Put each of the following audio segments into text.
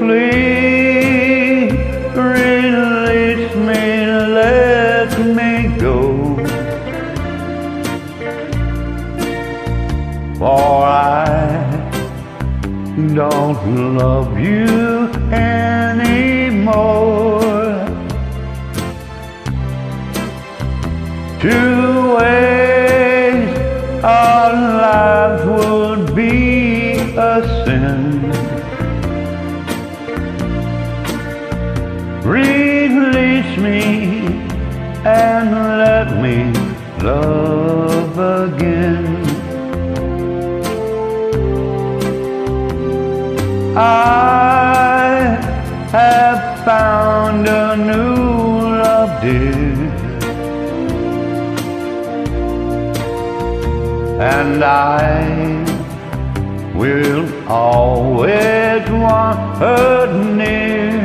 Please release me, let me go, for I don't love you anymore. To waste our lives would be a sin. Release me and let me love again. I have found a new love, dear, and I will always want her near.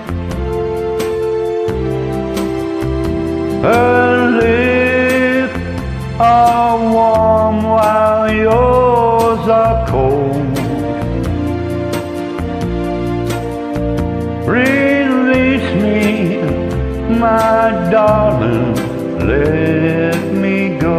Her lips are warm while yours are cold. Release me, my darling, let me go.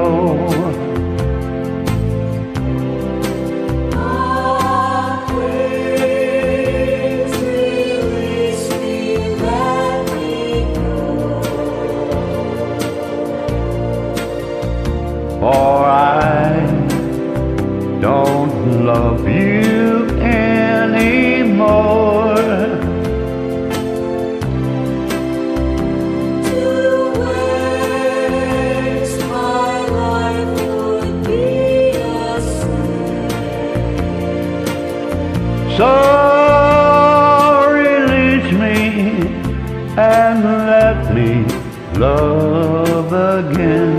For I don't love you anymore. To waste my life would be a sin. So release me and let me love again.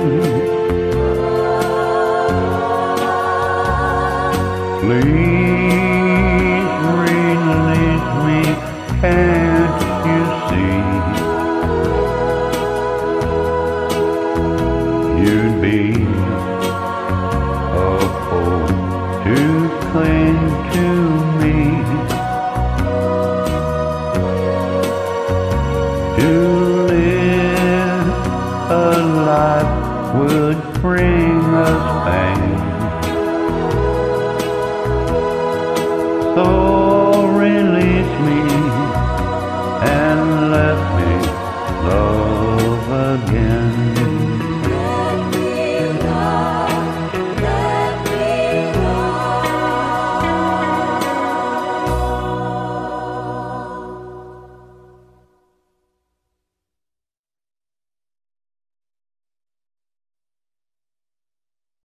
Please release me, can't you see? You'd be a fool to cling to me, to live a life would bring us pain. So